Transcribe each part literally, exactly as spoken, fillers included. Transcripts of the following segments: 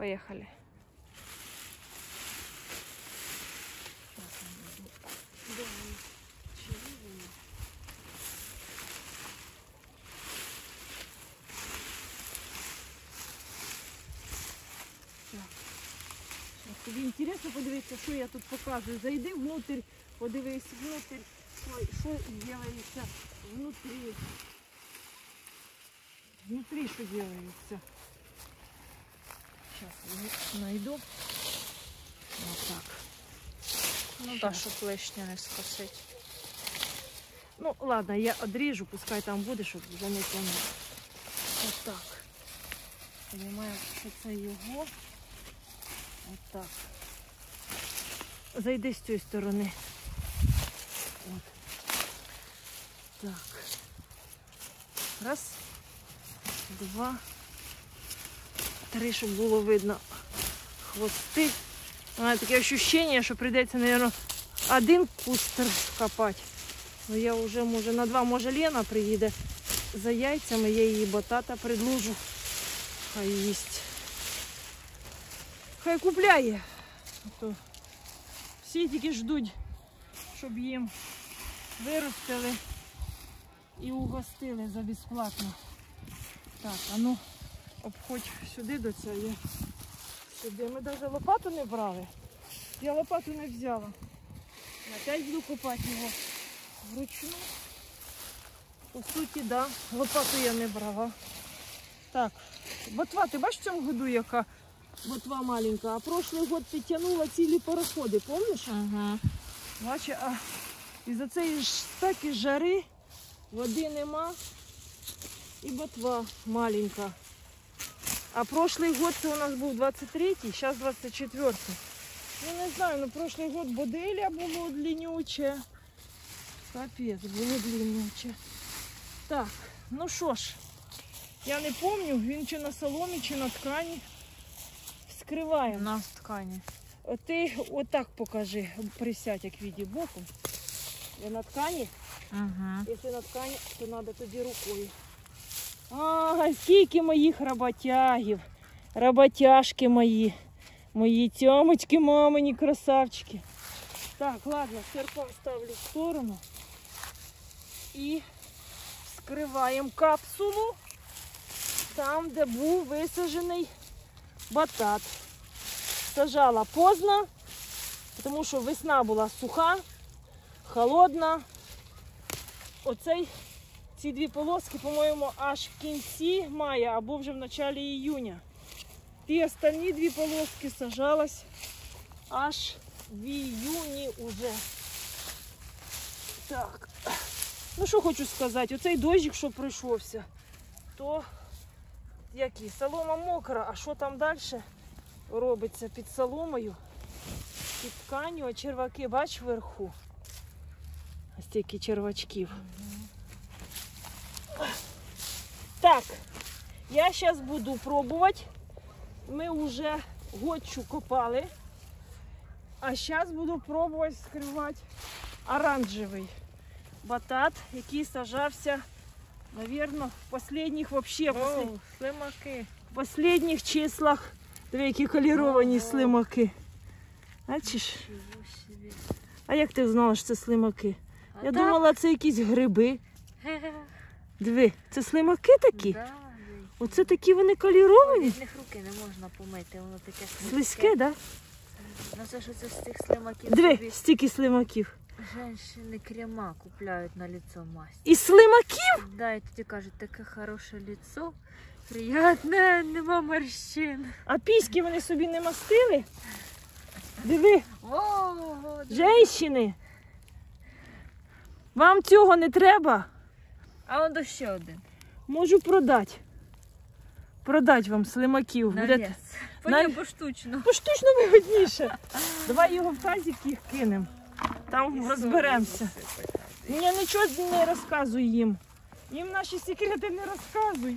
Поехали. Тобі інтересно подивитися, що я тут показую. Зайди внутрь, подивись внутрь, ой, що робиться внутрі. Внутрі що робиться. Зараз я знайду. Ось так. Ну так, щоб лишнє не скосить. Ну ладно, я одріжу, пускай там буде, щоб вже не тягнути. Ось так. Понимаю, що це його. Ось так. Зайди з цієї сторони. От. Так. Раз, два, три, щоб було видно хвости. У мене таке відчуття, що прийдеться, мабуть, один куст копати. Ну я вже, може, на два, може, Лена приїде за яйцями, я її батата предложу. Хай їсть. Хай купляє. А то всі тільки ждуть, щоб їм виростили і угостили за безплатно. Так, а ну, обходь сюди до цієї. Сюди. Ми навіть лопату не брали. Я лопату не взяла. Опять буду копати його вручну. По суті, так, да, лопату я не брала. Так, ботва, ти бачиш в цьому году, яка ботва маленька? А прошлий год ти тягнула цілі пароходи, пам'ятаєш? Ага. Бачиш, а із-за цієї такі жари води нема і ботва маленька. А прошлий год це у нас був двадцять третій, зараз двадцять четвертий. Я не знаю, ну прошлий год боделя було длиннюче. Капець, було длиннюче. Так, ну що ж, я не пам'ятаю, він чи на соломі, чи на ткані. Вскриваємо. На ткані. Ти отак покажи, присядь, як віді боком. Я на ткані. Ага. Якщо на ткані, то треба тоді рукою. Ага, скільки моїх роботягів, роботяжки мої, мої тьомочки, мамині, красавчики. Так, ладно, серпом ставлю в сторону і вскриваємо капсулу там, де був висаджений батат. Сажала поздно, тому що весна була суха, холодна. Оцей Ці дві полоски, по-моєму, аж в кінці мая або вже в началі іюня. Ті останні дві полоски сажалась аж в іюні уже. Так, ну що хочу сказати, оцей дощик, що пройшовся, то який, солома мокра, а що там далі робиться під соломою, під тканью, а черваки, бач, вверху. Ось стільки червачків. Так, я зараз буду пробувати. Ми вже гочу копали, а зараз буду пробувати скривати оранжевий батат, який сажався, мабуть, в останніх вообще, О, слимаки. в останніх числах. Дві які коліровані Ого. слимаки. Бачиш? А як ти знала, що це слимаки? А Я так? думала, це якісь гриби. Диви, це слимаки такі? Да, Оце такі вони коліровані? від них руки не можна помити, воно таке Слизьке, так? Да? Ну це ж оце з цих слимаків Диви, собі стільки слимаків. женщини крема купляють на лицо масть. І слимаків? Да, і тоді кажуть, таке хороше лицо, приятне, нема морщин. А піськи вони собі не мастили? Диви, Ого, женщини, вам цього не треба? а он до ще один. Можу продати. Продати вам слимаків. На Будете- вес. По На- ній поштучно. Поштучно вигодніше. Давай його в тазик їх кинемо. Там розберемося. Ні, нічого не розказуй їм. Їм наші секрети не розказуй.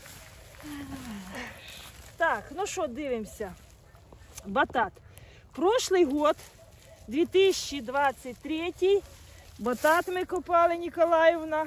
Так, ну що, дивимося. Батат. Прошлий год, дві тисячі двадцять третій, батат ми копали, Ніколаївна,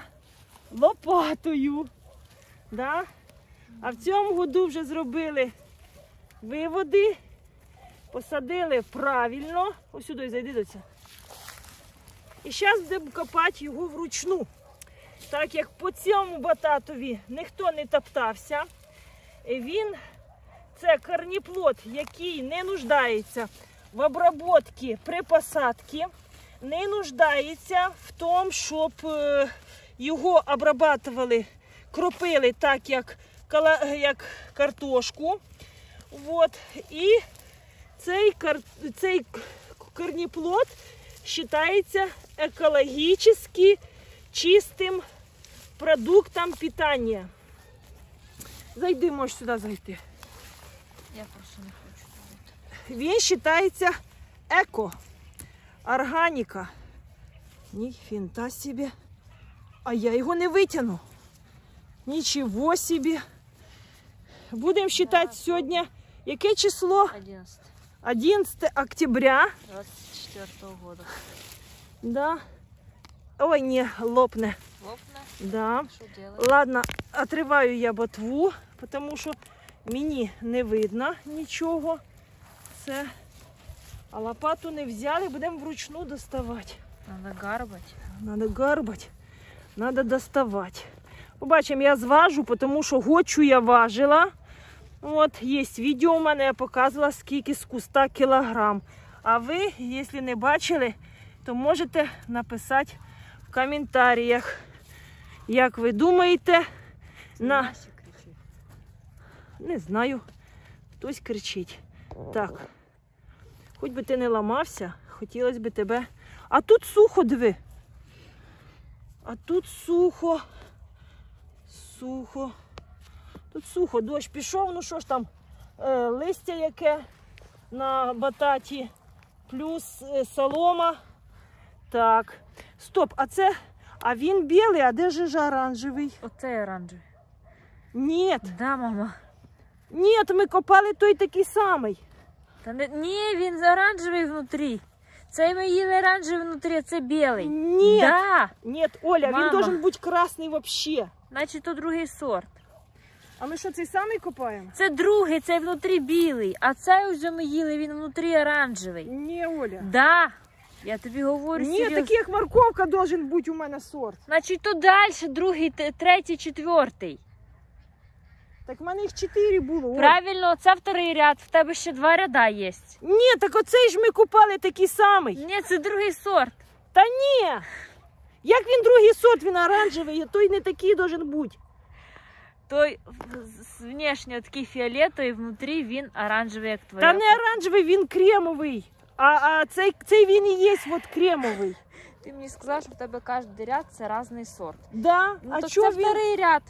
лопатою. Да? А в цьому году вже зробили виводи. Посадили правильно. Ось сюди зайди до цього. І зараз будемо копати його вручну. Так як по цьому бататові ніхто не топтався. Він, це корніплод, який не нуждається в обробці при посадці. Не нуждається в тому, щоб його обрабатували, кропили так, як, як картошку. От. І цей, кар... цей корніплод вважається екологічно чистим продуктом питання. Зайди, можеш сюди зайти. Я просто не хочу тут. Він вважається еко, органіка. Ніфіга собі. А я його не витягну. Нічого собі. Будемо вважати да, сьогодні, яке число? одиннадцатое. одиннадцатое октября. двадцать четвёртого года. Да. Ой, не, лопне. Лопне? Да. Что делать? Ладно, отриваю я ботву, тому що мені не видно нічого. Це. А лопату не взяли, будемо вручну доставати. Надо гарбать. Надо гарбать, надо доставати. Побачимо, я зважу, тому що гочу я важила. От, є відео у мене, я показувала, скільки з куста кілограм. А ви, якщо не бачили, то можете написати в коментарях, як ви думаєте. На... Не знаю, хтось кричить. Так, хоч би ти не ламався, хотілося б тебе... А тут сухо, диви. А тут сухо. Сухо. Тут сухо, дощ пішов, ну що ж там, е, листя яке на бататі, плюс е, солома. Так, стоп, а це, а він білий, а де ж оранжевий? Оце оранжевий. Ні. Да, мама. Ні, ми копали той такий самий. Та не, ні, він оранжевий внутрі. Цей ми їли оранжевий внутрі, а це білий. Ні. Да. Ні, Оля, Мама. він должен бути красний взагалі. Значить, то другий сорт. А ми що, цей самий копаємо? Це другий, цей внутрі білий, а цей вже ми їли, він внутрі оранжевий. Ні, Оля. Да. Я тобі говорю Ні, серйозно. такий як морковка должен бути у мене сорт. Значить, то далі, другий, т- третій, четвертий. Так в мене їх чотири було. Оль. Правильно, це вторий ряд, в тебе ще два ряда є. Ні, так оцей ж ми купали такий самий. Ні, це другий сорт. Та ні. Як він другий сорт, він оранжевий, а той не такий должен бути. Той з- внешньо такий фіолетовий, внутрі він оранжевий, як твоя. Та не оранжевий, він кремовий. А, а цей, цей він і є от кремовий. Ти мені сказав, що в тебе кожен ряд це різний сорт. Да? Ну, а то чого це він... вторий ряд.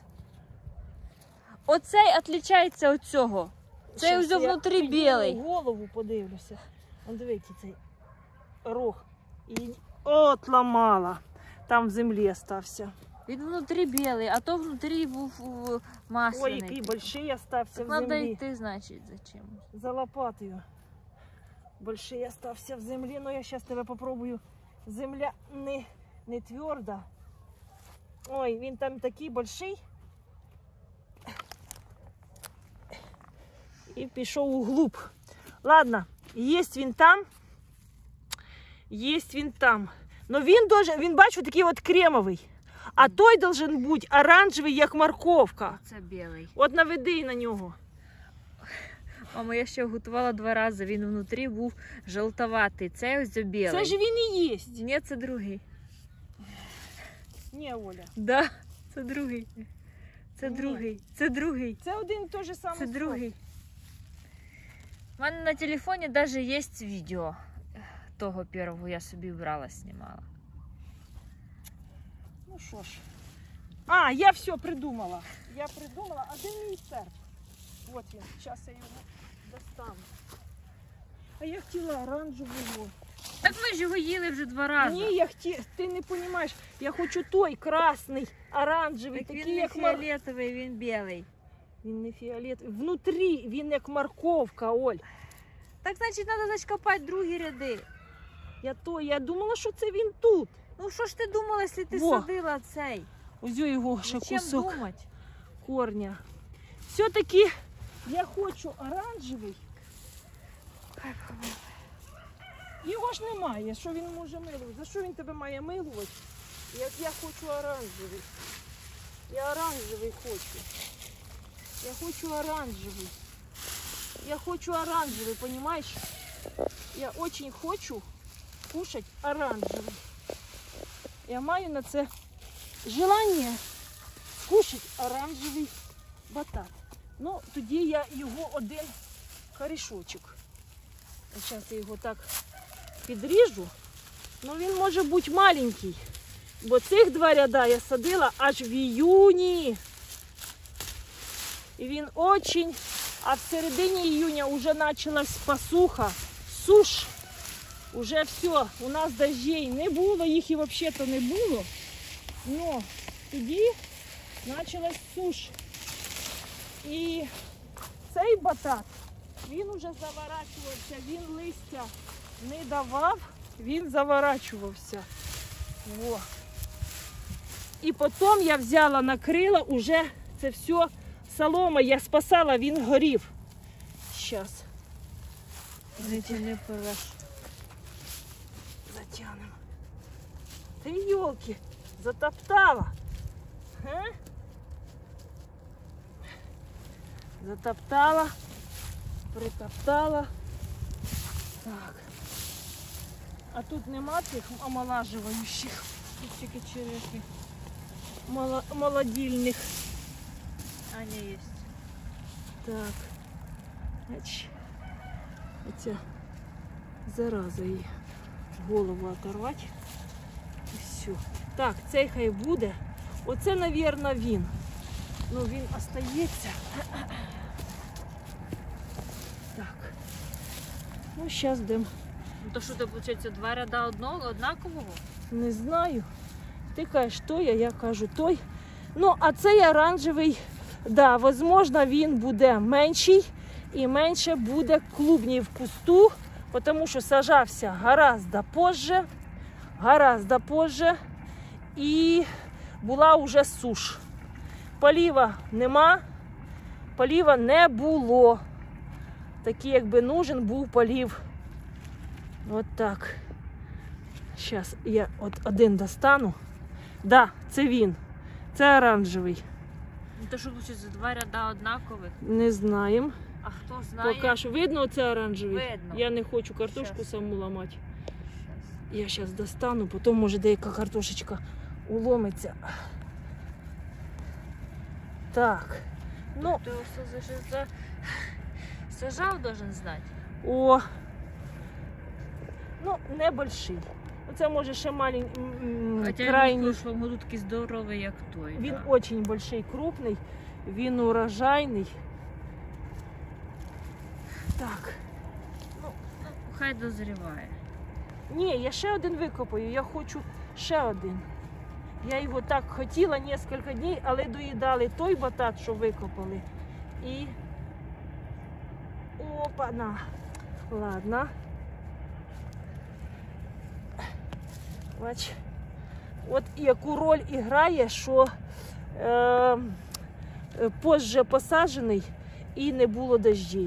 Оцей відрізняється від цього. Цей Щас вже я внутрі підніму білий. голову подивлюся. Он дивіться, цей рог. І... От ламала. Там в землі стався. Він внутрі білий, а то внутрі був у, масляний. Ой, який больший остався Так в надо землі. йти, значить, зачем? За лопатою. Больший остався в землі, но я зараз тебе попробую. Земля не, не тверда. Ой, він там такий больший. І пішов углуб. Ладно, є він там. Є він там. Но він должен, він бачу, такий от кремовий. А той должен бути оранжевий, як морковка. Це білий. От наведи на нього. Мама, я ще готувала два рази, він внутрі був жовтоватий. Це ось білий. Це ж він і є. Ні, це другий. Ні, Оля. Да, це другий. Це Ні. другий. Це другий. Це один і той же самий Це сорт. другий. У мене на телефоні навіть є відео того першого, я собі брала, знімала. Ну що ж. А, я все придумала. Я придумала, а де мій серп? От він, зараз я його достану. А я хотіла оранжевого. Так ми ж його їли вже два рази. Ні, я хотіла, ти не розумієш, я хочу той красний, оранжевий, Так такий він не як мор... фіолетовий, він білий. Він не фіолетовий. Внутрі він як морковка, Оль. Так значить треба значить, копати другі ряди. Я то, я думала, що це він тут. Ну що ж ти думала, якщо ти Во. садила цей? Ось його ще Чим кусок думати? корня. Все-таки я хочу оранжевий. Хай помилує. Його ж немає, що він може милувати? За що він тебе має милувати? Як я хочу оранжевий. Я оранжевий хочу. Я хочу оранжевый. Я хочу оранжевый, понимаешь? Я очень хочу кушать оранжевый. Я маю на це желання кушать оранжевий батат. Ну, тоді я його один корішочок. Зараз я його так підріжу. Ну, він може бути маленький. Бо цих два ряда я садила аж в іюні. І він очень, а в середині июня вже почалась посуха, суш. Уже все, у нас дощей не було, їх і взагалі-то не було. Но тоді почалась суш. І цей батат, він уже заворачувався, він листя не давав, він заворачувався. Во. І потім я взяла, накрила уже це все. Солома я спасала, він горів. Щас. Затяни пилаш. Затягнемо. Ти йолки, затоптала. Га? Затоптала, притоптала. Так. А тут нема тих омолаживаючих. Тут тільки черешні. Мало- молодильних. Аня є. Так. Значить, оця зараза її голову оторвати. І все. Так, цей хай буде. Оце, мабуть, він. Ну, він остається. Так. Ну, зараз йдемо. Ну то що, це, виходить, два ряда одного, однакового? Не знаю. Ти кажеш той, а я кажу той. Ну, а цей оранжевий, да, можливо, він буде менший і менше буде клубнів в кусту, тому що сажався гораздо позже, гораздо позже, і була вже суш. Поліва нема, поліва не було. Такий, якби нужен був полів. От так. Зараз я от один достану. Да, це він. Це оранжевий. Ну то що, виходить, два ряда однакових? Не знаємо. А хто знає? Поки що видно оце оранжевий? Видно. Я не хочу картошку Щас. саму ламати. Щас. Я зараз достану, потім може деяка картошечка уломиться. Так. Ну, Ти його за- за- сажав, должен знати. о. Ну, не больший. Оце може ще маленький, Хоча крайній. він в прошлому году такий здоровий, як той. Він да. дуже больший, крупний. Він урожайний. Так. Ну, хай дозріває. Ні, я ще один викопаю, я хочу ще один. Я його так хотіла кілька днів, але доїдали той батат, що викопали. І... Опа-на. Ладно. Бач. От яку роль і грає, що е, позже посаджений і не було дощей.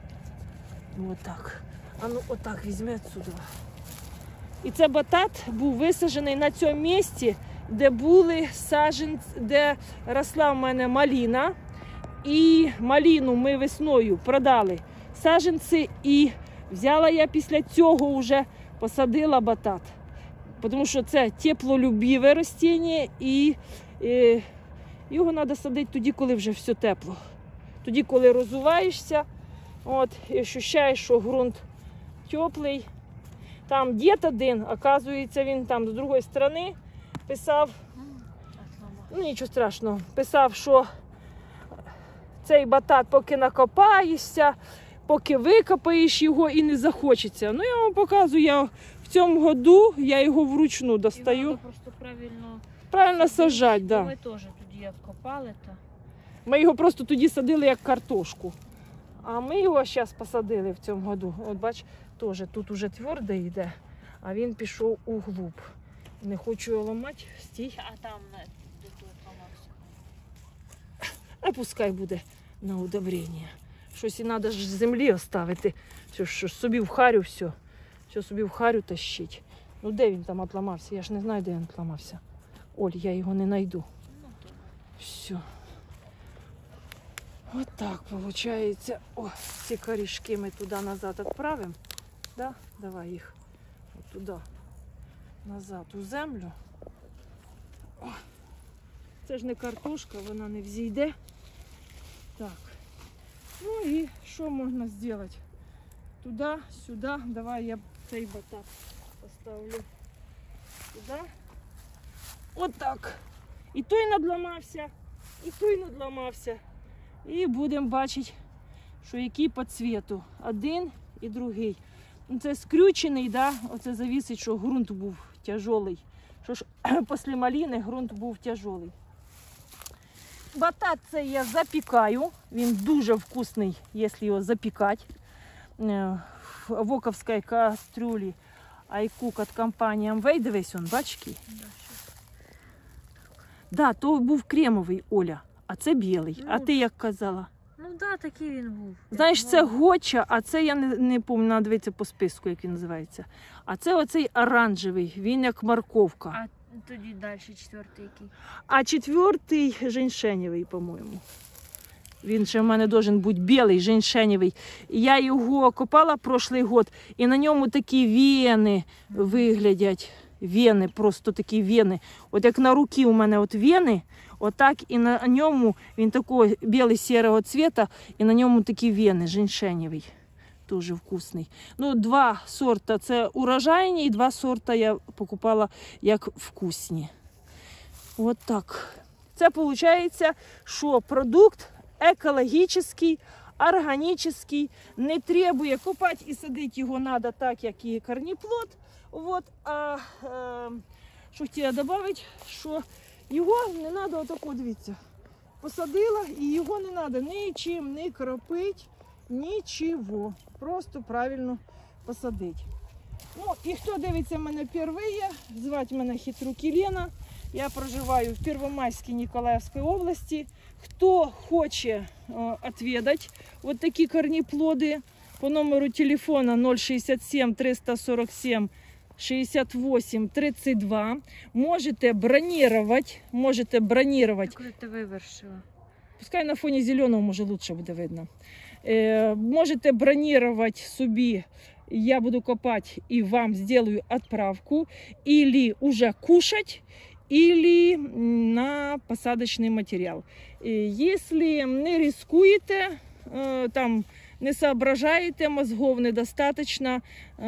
Отак. А ну отак візьми отсюди. І це батат був висаджений на цьому місці, де були саджанці, де росла в мене маліна. І маліну ми весною продали саджанці, і взяла я після цього вже посадила батат. Тому що це теплолюбиве рослиння, і, і його треба садити тоді, коли вже все тепло. Тоді, коли розуваєшся, от, і відчуваєш, що ґрунт теплий. Там дід один, оказується, він там з другої сторони писав, ну нічого страшного, писав, що цей батат поки накопаєшся, поки викопаєш його і не захочеться. Ну я вам показую, я в цьому году я його вручну достаю. Його просто правильно, Правильно саджати, да. Ми теж тоді як копали, то Ми його просто тоді садили як картошку. А ми його зараз посадили в цьому году. От бач, теж тут уже твердий йде, а він пішов углуб. Не хочу його ламати, стій. а там не де тут ламався. А пускай буде на удобрення. Щось і треба ж з землі оставити. Що ж собі в харю все. Все собі в харю тащить. Ну де він там отламався? Я ж не знаю, де він отламався. Оль, я його не знайду. Все. Ось так виходить. О, ці корішки ми туди назад відправимо. Да? Давай їх от туди. Назад у землю. О. Це ж не картошка, вона не взійде. Так. Ну і що можна зробити? Туди, сюди. Давай я цей батат поставлю сюди. Отак. І той надламався, і той надламався. І будемо бачити, що який по цвіту. Один і другий. Це скрючений, да? Оце завісить, що ґрунт був тяжолий. Що ж після малини ґрунт був тяжолий. Батат цей я запікаю. Він дуже вкусний, якщо його запікати. В воковській кастрюлі Айкук від компанії Amway. Дивись, он, бачки? Да, то був кремовий, Оля, а це білий. Ну, а ти як казала? Ну так, да, такий він був. Знаєш, це гоча, а це я не, не пам'ятаю, треба дивитися по списку, як він називається. А це оцей оранжевий, він як морковка. А тоді далі четвертий який? А четвертий женьшенєвий, по-моєму. Він ще в мене должен бути білий, женьшенєвий. Я його копала прошлий год, і на ньому такі вени виглядять. Вени, просто такі вени. От як на руці у мене от вени, отак і на ньому він такого білий-сірого цвіта, і на ньому такі вени, женьшенєвий. Дуже вкусний. Ну, два сорта це урожайні, і два сорта я покупала як вкусні. От так. Це виходить, що продукт екологічний, органічний, не требує копати і садити його треба так, як і корнеплод. От, а е, що хотіла додати, що його не треба отако, дивіться, посадила і його не треба нічим не кропити, нічого. Просто правильно посадити. Ну, і хто дивиться мене вперше, звати мене Хитруки Лена. Я проживаю в Первомайській Ніколаївській області. Хто хоче е, відвідати от такі корнеплоди, по номеру телефона ноль шістдесят сім триста сорок сім шістдесят вісім тридцять два. Можете бронировать, можете бронировать. Коли ти вивершила? Пускай на фоні зеленого, може, лучше буде видно. Е, можете бронировать собі, я буду копати і вам сделаю отправку, или уже кушать, или на посадочный материал. Если не рискуете, там не соображаєте, мозгов недостаточно,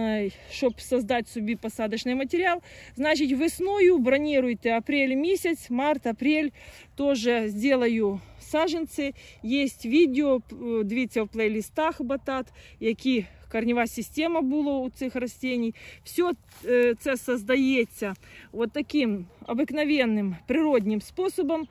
щоб создати собі посадочний матеріал, значить весною броніруйте апрель місяць, март, апрель, теж зроблю саджанці. Є відео, дивіться в плейлистах батат, які корнева система була у цих рослин. Все це создається от таким обикновенним природним способом.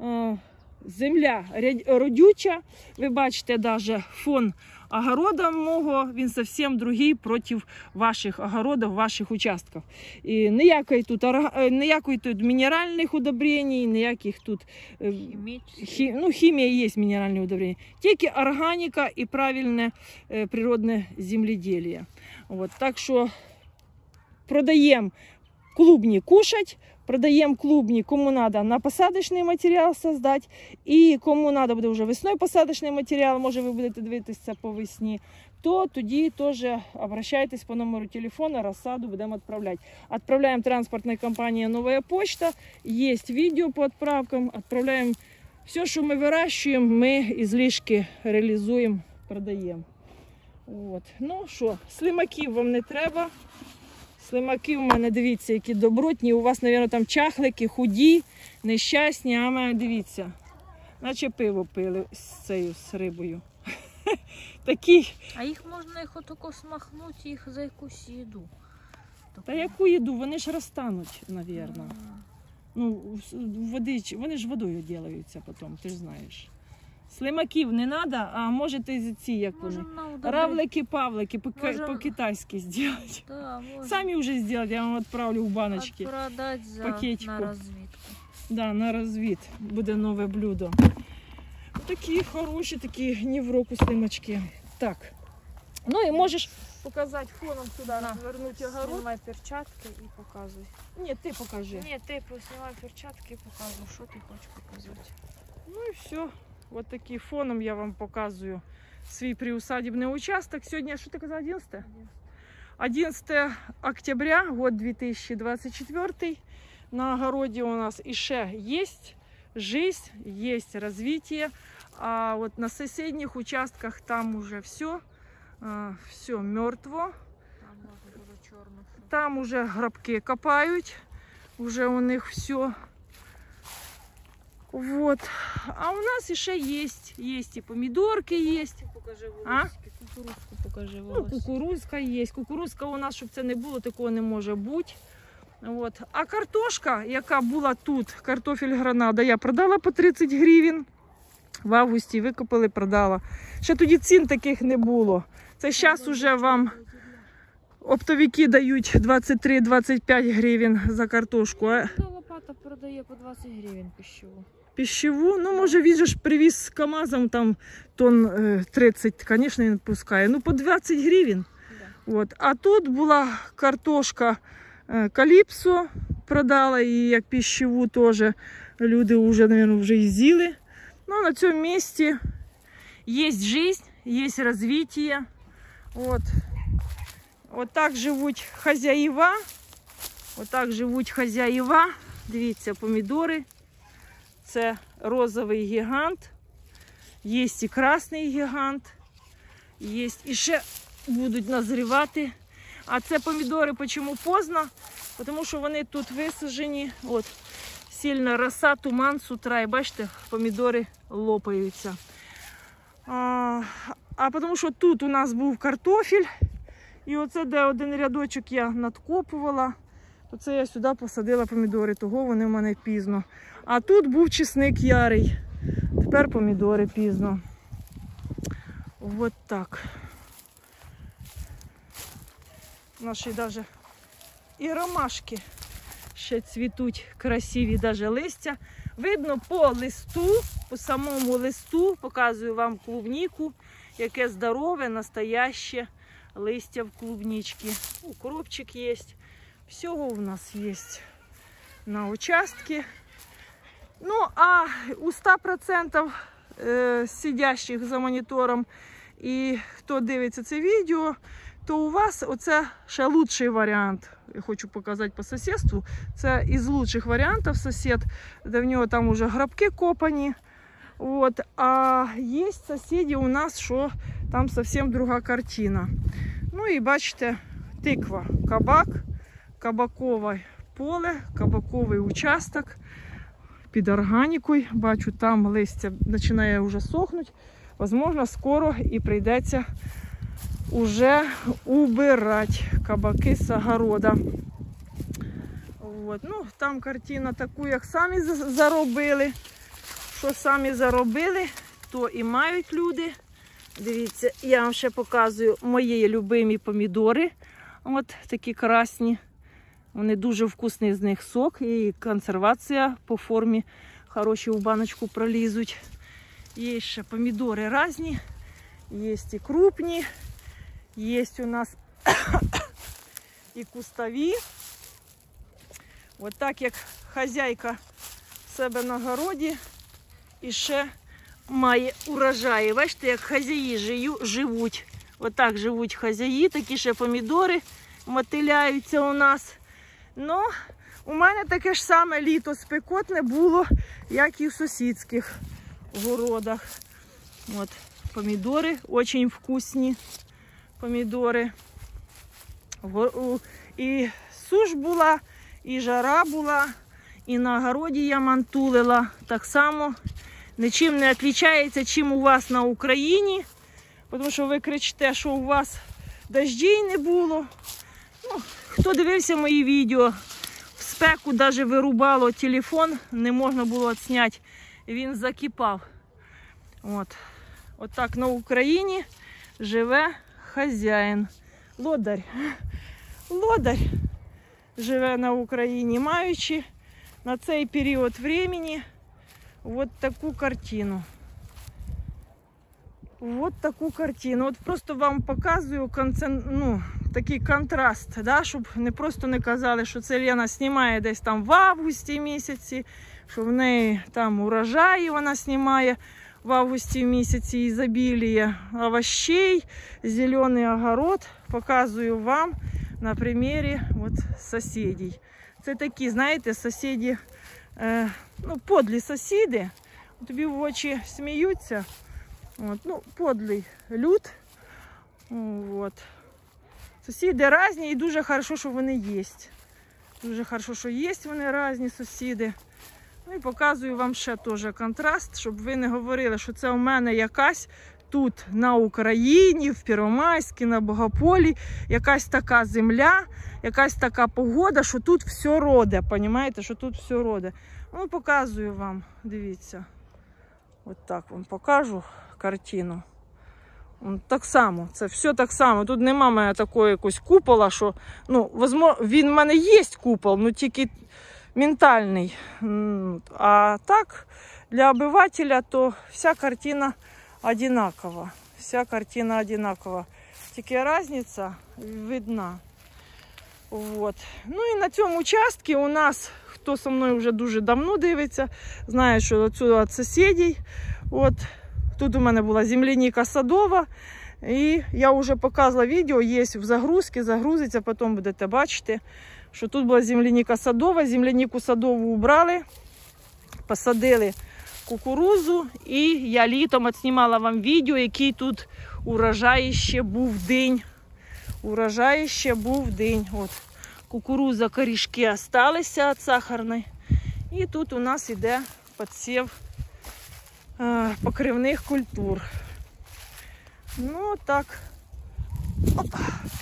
Земля родюча, ви бачите навіть фон огорода мого, він зовсім другий проти ваших огородів, ваших участків. І ніякої тут, ніякої тут мінеральних удобрень, ніяких тут хі, ну, хімія є мінеральні удобрення, тільки органіка і правильне природне земледелие. От, так що продаємо клубні кушать, продаємо клубні, кому треба на посадочний матеріал создати, і кому треба буде вже весною посадочний матеріал, може ви будете дивитися по весні, то тоді теж обращайтесь по номеру телефона, розсаду будемо відправляти. Відправляємо транспортною компанією «Нова почта», є відео по відправкам, відправляємо все, що ми вирощуємо, ми ізлишки реалізуємо, продаємо. От. Ну що, слимаків вам не треба. Слимаки в мене, дивіться, які добротні. У вас, мабуть, там чахлики, худі, нещасні, а в мене, дивіться, наче пиво пили з цією з рибою. Такі. А їх можна їх отако смахнути, їх за якусь їду. Та яку їду? Вони ж розтануть, мабуть. Ну, водич... Вони ж водою ділаються потім, ти ж знаєш. Слимаків не треба, а можете ці, як вони, равлики-павлики по-китайськи зробити. Да, самі вже зробити, я вам відправлю в баночки. Продати за... пакетику. на розвідку. Да, на розвід. Буде нове блюдо. такі хороші, такі ні в року слимачки. Так. Ну і можеш показати фоном сюди, розвернути огород. Снимай перчатки і показуй. Ні, ти покажи. Ні, ти знімай перчатки і показуй, що ти хочеш показати. Ну і все. Ось таким фоном я вам показую свій приусадебний участок. Сьогодні, що ти казав, одинадцяте? одинадцяте октября, год дві тисячі двадцять четвертий. На огороді у нас ще є жизнь, є розвиття. А от на сусідніх участках там уже все, все мертво. Там уже гробки копають, уже у них все. Вот. А у нас еще есть, есть и помидорки есть. Покажи волосики, А? кукурузку покажи Ну, волосики. кукурузка є. Кукурузка у нас, щоб це не було, такого не може бути. От. А картошка, яка була тут, картофель гранада, я продала по тридцять гривень. В августі викопали, продала. Ще тоді цін таких не було. Це зараз уже вам оптовики дають двадцять три - двадцять п'ять гривень за картошку. А Лопата продає по двадцять гривень пищеву. пищеву, ну може він же ж привіз з КАМАЗом там тонн е, тридцять, звісно, він пускає. Ну по двадцять гривень. Да. От. А тут була картошка е, Каліпсо, продала і як пищеву теж. Люди вже, мабуть, вже і з'їли. Ну на цьому місці є життя, є розвиття. От. От так живуть хазяїва. От так живуть хазяїва. Дивіться, помідори. Це розовий гігант. Є і красний гігант. Є і ще будуть назрівати. А це помідори чому поздно? Тому що вони тут висаджені. От, сильна роса, туман з утра. І бачите, помідори лопаються. А, а тому що тут у нас був картофель. І оце, де один рядочок я надкопувала, оце я сюди посадила помідори, того вони в мене пізно. А тут був чесник ярий, тепер помідори пізно. Ось так. Наші навіть і ромашки ще цвітуть, красиві навіть листя. Видно по листу, по самому листу, показую вам клубніку, яке здорове, настояще листя в клубничке. Укропчик есть. Всего у нас есть на участке. Ну, а у ста процентів э, сидящих за монітором і хто дивиться це відео, то у вас оце ще лучший варіант. Я хочу показати по сусідству. Це із лучших варіантів сусід, де в нього там уже гробки копані. Вот. А є сусіди у нас, що там зовсім друга картина. Ну і бачите, тиква, кабак, кабакове поле, кабаковий участок під органікою. Бачу, там листя починає вже сохнути. Можливо, скоро і прийдеться вже убирати кабаки з огорода. От. Ну, там картина таку, як самі заробили. Що самі заробили, то і мають люди. Дивіться, я вам ще показую мої любимі помідори. От такі красні. Вони дуже вкусний з них сок і консервація по формі. Хороші в баночку пролізуть. Є ще помідори різні. Є і крупні. Є у нас і кустові. От так як хазяйка в себе на городі і ще має урожаї. Бачите, як хазяї живуть. Отак живуть хазяї, такі ще помідори мотиляються у нас. Ну, у мене таке ж саме літо спекотне було, як і в сусідських городах. От, помідори, дуже вкусні помідори. І суш була, і жара була, і на огороді я мантулила. Так само нічим не відрізняється, чим у вас на Україні. Тому що ви кричите, що у вас дождей не було. Ну, хто дивився мої відео, в спеку навіть вирубало телефон, не можна було відзняти, він закипав. От. От так на Україні живе хазяїн. Лодар. Лодар живе на Україні, маючи на цей період времени от таку картину. от таку картину. От просто вам показую концен... ну, такий контраст, да? Щоб не просто не казали, що це Лена знімає десь там в августі місяці, що в неї там урожай вона знімає в августі місяці, ізобілія овощей, зелений огород. Показую вам на примірі от сусідів. Це такі, знаєте, сусіди, е, ну, подлі сусіди, тобі в очі сміються. От, ну, подлий люд. От. Сусіди різні і дуже хорошо, що вони є. Дуже хорошо, що є вони різні сусіди. Ну і показую вам ще теж контраст, щоб ви не говорили, що це у мене якась тут на Україні, в Первомайську, на Богополі, якась така земля, якась така погода, що тут все роде, розумієте, що тут все роде. Ну, показую вам, дивіться. От так вам покажу картину. Так само, це все так само. Тут нема в мене такого якогось купола, що, ну, возможно, він в мене є купол, ну тільки ментальний. А так, для обивателя, то вся картина одинакова. Вся картина одинакова. Тільки різниця видна. Вот. Ну і на цьому участку у нас, хто со мною вже дуже давно дивиться, знає, що отсюди від сусідів. От, тут у мене була земляніка садова. І я вже показувала відео, є в загрузці, загрузиться, потім будете бачити, що тут була земляніка садова. Земляніку садову убрали, посадили кукурузу. І я літом відснімала вам відео, який тут урожай ще був день. Урожай ще був день. От, кукуруза, корішки залишилися від сахарної. І тут у нас іде підсів е, покривних культур. Ну, так. Опа.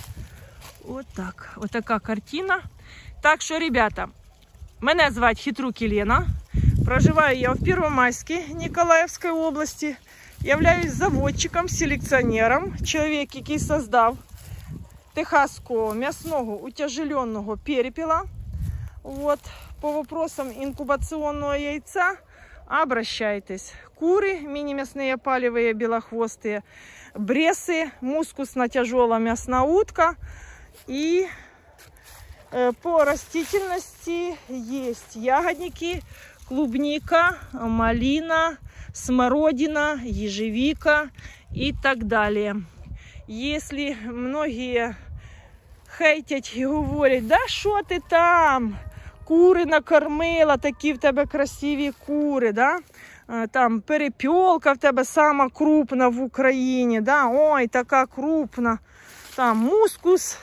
От так. Ось така картина. Так що, ребята, мене звати Хитрук Елена. Проживаю я в Первомайській Ніколаївської області. Являюсь заводчиком, селекціонером. Чоловік, який создав техаського м'ясного утяжеленого перепела. Вот. По вопросам инкубационного яйца обращайтесь. Куры, мини-мясные палевые белохвостые, бресы, мускусно-тяжелая мясная утка. И э, по растительности есть ягодники, клубника, малина, смородина, ежевика и так далее. Если многие хейтять і говорять, да що ти там, кури накормила, такі в тебе красиві кури, да? Там перепілка в тебе сама крупна в Україні, да? Ой, така крупна. Там мускус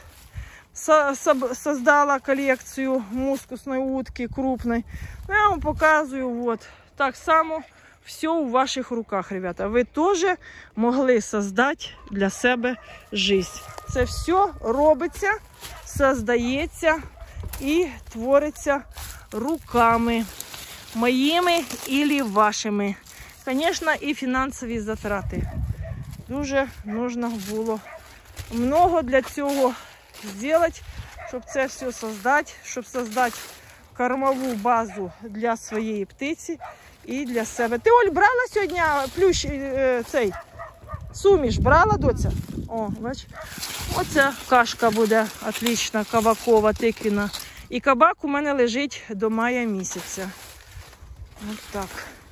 создала колекцію мускусної утки крупної. Я вам показую, вот, так само все у ваших руках, ребята. Ви теж могли создати для себе життя. Це все робиться, создається і твориться руками моїми і вашими. Звісно, і фінансові затрати. Дуже потрібно було много для цього зробити, щоб це все создати, щоб создати кормову базу для своєї птиці і для себе. Ти, Оль, брала сьогодні плющ, е, цей суміш, брала, доця? О, бач. Оця кашка буде отлічна, кабакова, тиквіна. І кабак у мене лежить до мая місяця. Ось так.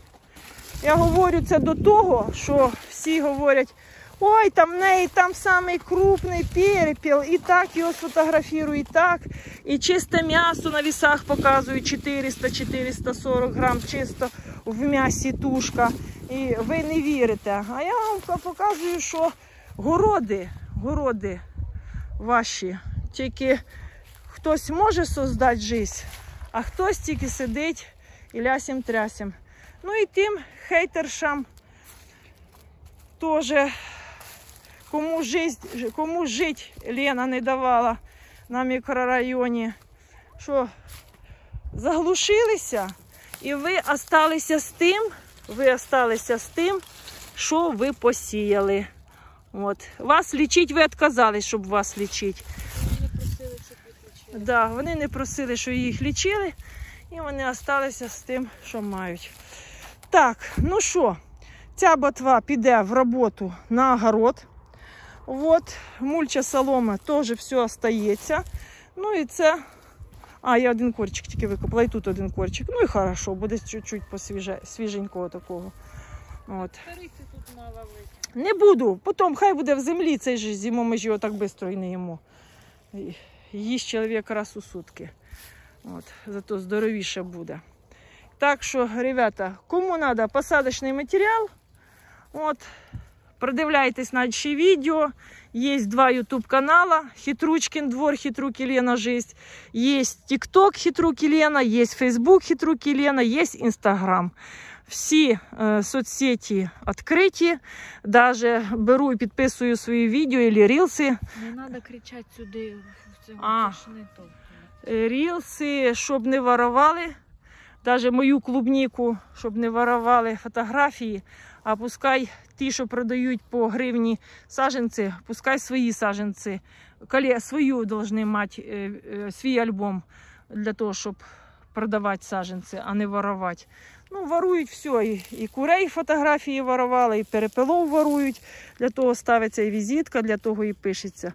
Я говорю це до того, що всі говорять, ой, там в неї там самий крупний перепіл, і так його сфотографірую, і так. І чисте м'ясо на вісах показую, чотириста - чотириста сорок грам чисто в м'ясі тушка. І ви не вірите. А я вам показую, що городи, городи ваші, тільки хтось може создати життя, а хтось тільки сидить і лясім-трясім. Ну і тим хейтершам теж, кому жити, кому жити Лена не давала на мікрорайоні, що заглушилися, і ви осталися з тим, ви осталися з тим, що ви посіяли. От. Вас лічить, ви відказались, щоб вас лічити. Вони просили, щоб їх лічили. Да, вони не просили, щоб їх лічили, і вони залишилися з тим, що мають. Так, ну що, Ця ботва піде в роботу на огород. От, мульча солома теж все остається. Ну і це... А, я один корчик тільки викопала, і тут один корчик. Ну і хорошо, буде чуть-чуть посвіже, свіженького такого. От. Тут мало вийти. Не буду, потім хай буде в землі, цей же зиму ми ж його так швидко і не їмо. Їсть чоловік раз у сутки. От, зато здоровіше буде. Так що, ребята, кому треба посадочний матеріал, от, продивляйтесь наші відео. Є два ютуб канала, Хитручкин двор, Хитрук Елена жизнь. Є тикток Хитрук Елена, є фейсбук Хитрук Елена, є інстаграм. Всі е, соцсеті відкриті. Даже беру і підписую свої відео або рілси. Не треба кричати сюди, в цьому А. тишини то. Рілси, щоб не воровали. Даже мою клубніку, щоб не воровали фотографії. А пускай ті, що продають по гривні саджанці, пускай свої саджанці, свою повинні мати е, е, свій альбом для того, щоб продавати саджанці, а не воровати. Ну, ворують все, і, і курей фотографії воровали, і перепелов ворують, для того ставиться і візитка, для того і пишеться.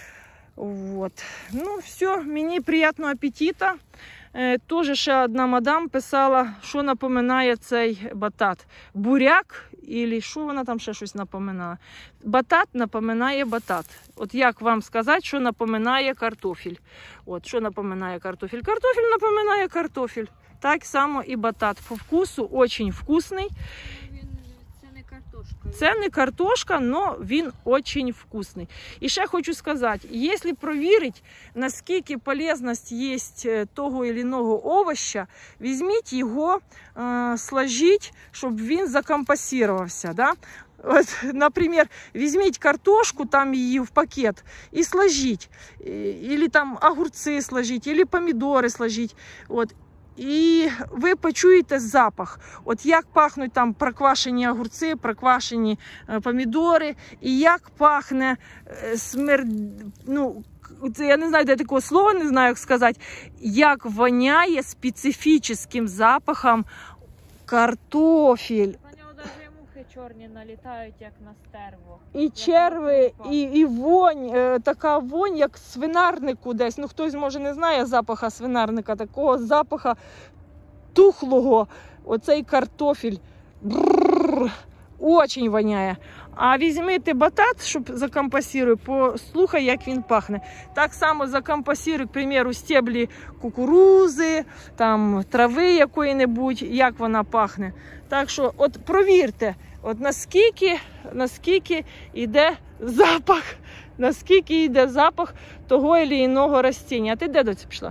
Вот. Ну, все, мені приємного апетита. Е, Тоже ще одна мадам писала, що напоминає цей батат. Буряк, і що вона там ще щось напоминала. Батат напоминає батат. От як вам сказати, що напоминає картофель? От, що напоминає картофель? Картофель напоминає картофель. Так само і батат. По вкусу дуже вкусний. Він, це не картошка. Це не картошка, але він дуже вкусний. І ще хочу сказати, якщо перевірити, наскільки полезність є того або іншого овоща, візьміть його, е, сложіть, щоб він закомпостувався. Да? От, наприклад, візьміть картошку, там її в пакет і сложіть. Або там огурці сложіть, або помідори сложіть. От. І ви почуєте запах. От як пахнуть там проквашені огурці, проквашені е, помідори, і як пахне е, смер... ну, я не знаю, де такого слова, не знаю, як сказати, як воняє специфічним запахом картофель. На нього навіть мухи чорні налітають, як на стерво. І черви, і, і вонь, е, така вонь, як свинарнику десь. Ну, хтось, може, не знає запаха свинарника, такого запаха тухлого. Оцей картофель. Брррр, очень воняє. А візьмите батат, щоб закомпостувати, послухай, як він пахне. Так само закомпостуй, к примеру, стеблі кукурузи, там, трави якої-небудь, як вона пахне. Так що, от провірте, от наскільки, наскільки йде запах, наскільки йде запах того або іншого ростіння. А ти де доця пішла?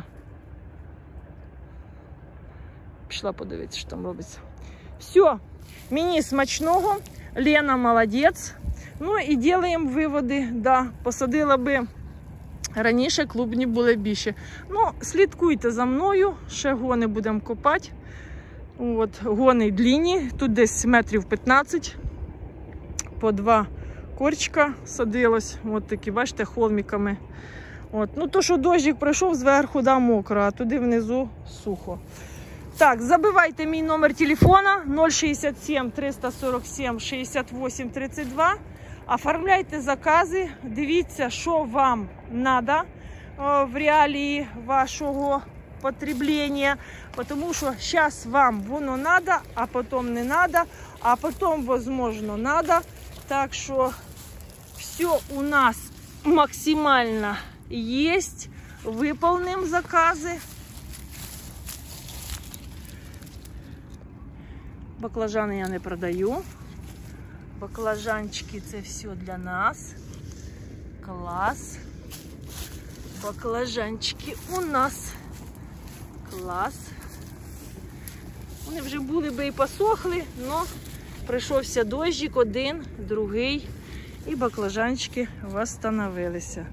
Пішла подивитися, що там робиться. Все, мені смачного. Лена молодець. Ну і робимо виводи. Да, посадила би раніше, клубні були більше. Ну, слідкуйте за мною, ще гони будемо копати. От, гони длинні, тут десь метрів п'ятнадцять. По два корчика садилось. От такі, бачите, холмиками. От. Ну, то, що дощик пройшов, зверху, да, мокро, а туди внизу сухо. Так, забивайте мій номер телефона нуль шістдесят сім триста сорок сім шістдесят вісім тридцять два. Оформляйте закази, дивіться, що вам треба в реалії вашого потреблення. Тому що зараз вам воно треба, а потім не треба, а потім, можливо, треба. Так що все у нас максимально є. Виконуємо закази. Баклажани я не продаю. Баклажанчики це все для нас. Клас. Баклажанчики у нас. Клас. Вони вже були би і посохли, але прийшовся дощик один, другий. І баклажанчики восстановилися.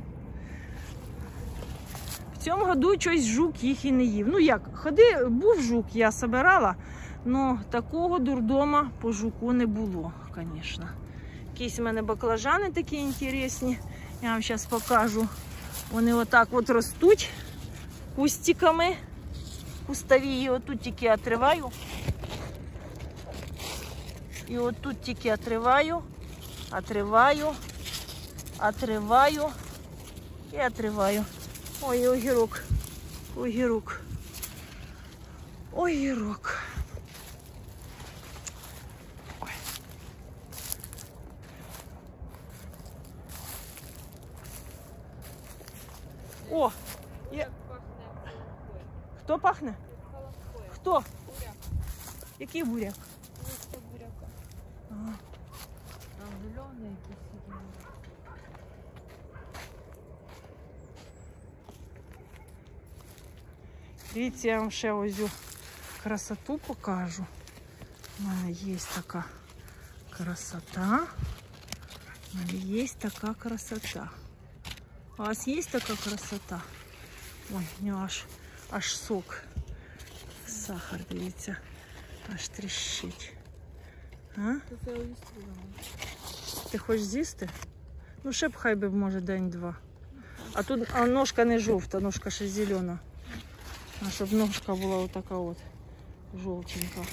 В цьому году щось жук їх і не їв. Ну як, ходи, був жук, я збирала. Но такого дурдома по жуку не було, звісно. Якісь у мене баклажани такі інтересні. Я вам зараз покажу. Вони отак от ростуть кустиками. Кустові, отут тільки відриваю. І от тут тільки отриваю, отриваю, отриваю і отриваю. Ой, огірок, огірок, огірок. Ой. О, я... Хто пахне? Хто? Буряк. Який буряк? Листя буряка. Ага. Там зелений якийсь сидів. Дивіться, я вам ще ось цю красоту покажу. У мене є така красота. У мене є така красота. У вас є така красота? Ой, у нього аж, аж сок. Сахар, дивіться, аж тріщить. А? Це увістрілено. Ти хочеш з'їсти? Ну, ще б хай би, може, день-два. А тут а ножка не жовта, ножка ще зелена. А щоб ножка була отака от, жовтенька.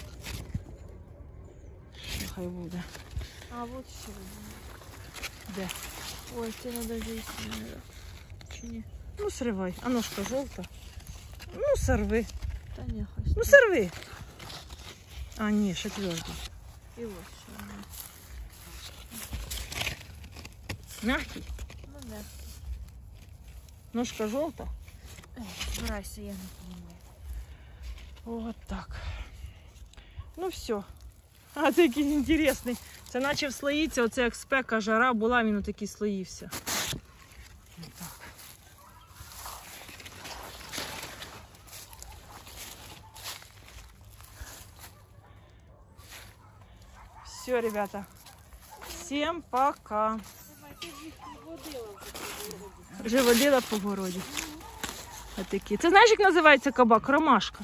Хай буде. А, от ще один. Де? Ой, це треба з'їсти, мабуть. Чи ні? Ну, сривай. А ножка жовта. Ну, сорви. Та ні, хай Ну, стоїть. сорви. А, ні, ще твердий. І ось ще один. Мягкий. Ну, не. Ножка жовта. Ей, збирайся, я не розумію. От так. Ну, все. А, це який інтересний. Це наче вслоїться, оце як спека, жара була, він отакий слоївся. Так. Все, ребята. Всем пока. Вже водила по городі. Отакі. Це знаєш, як називається кабак? Ромашка.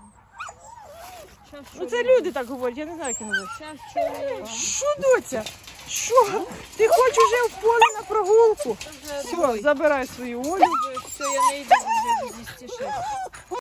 Щас Ну це люди так говорять, я не знаю, як він називається. Щас чоловік. Що, доця? Що? Ти хочеш вже в поле на прогулку? Все, забирай свою Олю. Все, я не йду вже без десяти шість.